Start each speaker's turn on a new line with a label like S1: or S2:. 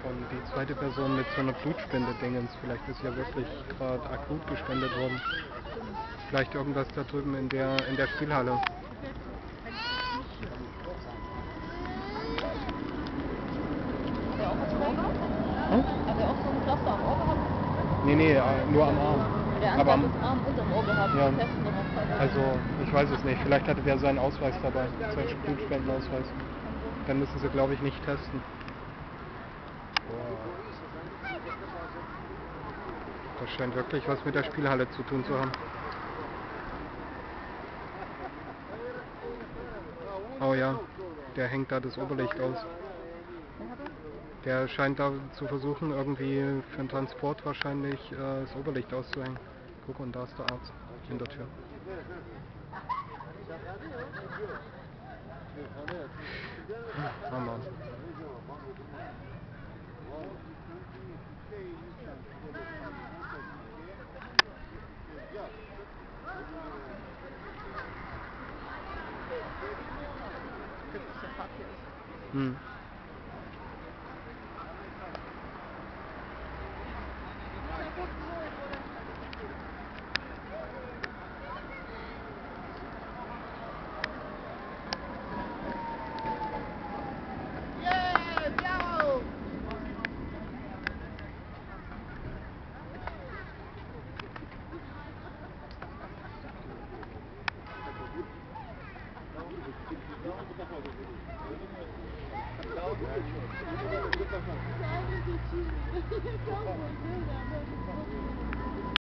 S1: schon die zweite Person mit so einer Blutspende-Dingens. Vielleicht ist ja wirklich gerade akut gespendet worden. Vielleicht irgendwas da drüben in der Spielhalle.
S2: Hat er auch was im Ohr gehabt? Hat er auch so ein Pflaster am Ohr gehabt?
S1: Nee, nur am Arm.
S2: Der andere hat das Arm und am Ohr gehabt.
S1: Ja.
S2: Testen wir noch.
S1: Also, ich weiß es nicht. Vielleicht hatte der seinen Ausweis dabei, seinen Blutspendenausweis. Dann müssen sie, glaube ich, nicht testen. Boah. Das scheint wirklich was mit der Spielhalle zu tun zu haben. Oh ja, der hängt da das Oberlicht aus. Der scheint da zu versuchen, irgendwie für den Transport wahrscheinlich das Oberlicht auszuhängen. Guck, und da ist der Arzt in der Tür. Hammer. Hm.